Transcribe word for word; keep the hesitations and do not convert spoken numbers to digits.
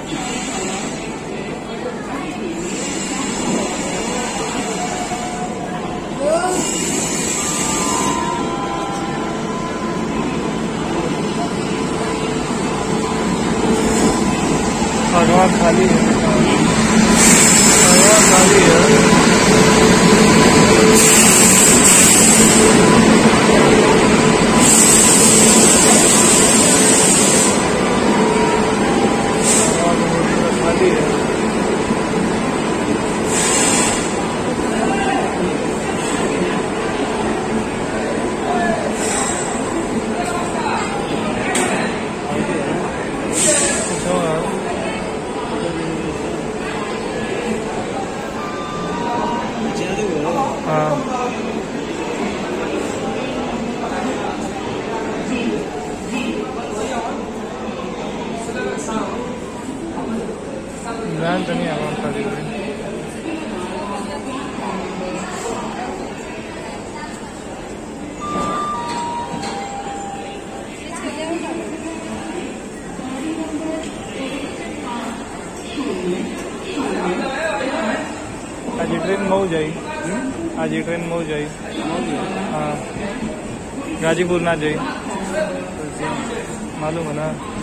भगवान खाली है, भगवान खाली है। खाली है। हाँ जान तो नहीं आवाम खाली हुई। आज ट्रेन मऊ जाई, आज ट्रेन मऊ जाई। हाँ गाजीपुर ना जाई, मालूम है ना।